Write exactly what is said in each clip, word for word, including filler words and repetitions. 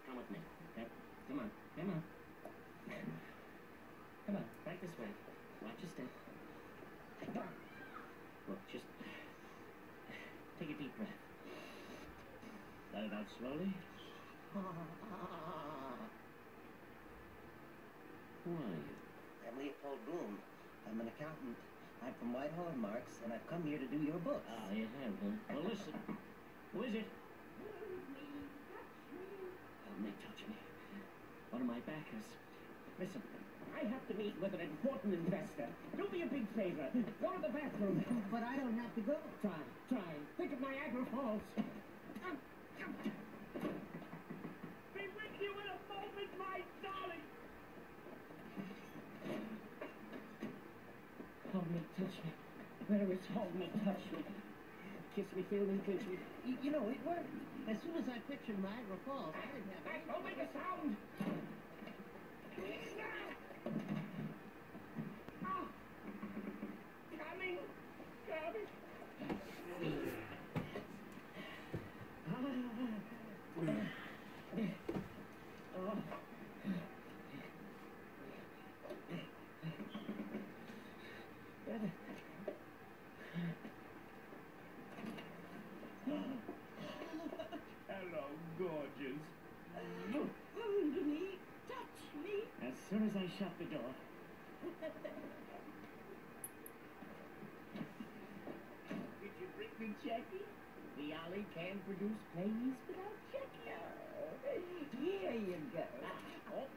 Come with me. Okay? Come on. Come on. Come on. Right this way. Watch your step. Look, just take a deep breath. Let it out slowly. Who are you? I'm Leopold Bloom. I'm an accountant. I'm from Whitehall and Marks, and I've come here to do your books. Ah, you have, huh? Well, listen. Who is it? Oh, may touch me. One of my backers. Listen, I have to meet with an important investor. Do me a big favor. Go to the bathroom. But I don't have to go. Try, try. Think of Niagara Falls. Be with you in a moment, my darling. Hold me, touch me. Where is hold me, touch me? Kiss me, feel me, pinch me. You, you know, it worked. As soon as I pictured Niagara Falls, I didn't have Back, don't make a sound. Ah. Coming, coming. Oh. Hello, gorgeous. Hold me, touch me. As soon as I shut the door. Did you bring me Jackie? The alley can produce plays without Jackie. Here you go. Oh.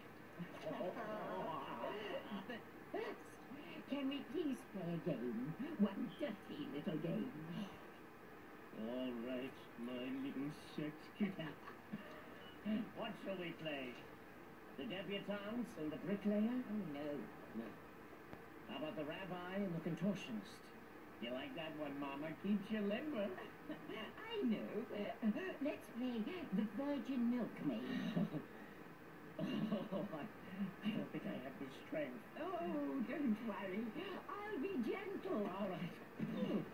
But first, can we please play a game? One dirty little game. All right, my little sex kitten. What shall we play? The debutantes and the bricklayer? Oh, no. No. How about the rabbi and the contortionist? You like that one, Mama? Keeps you limber. I know. Let's play the Virgin Milkmaid. Oh, I, I don't think I have the strength. Oh, don't worry. I'll be gentle. All right.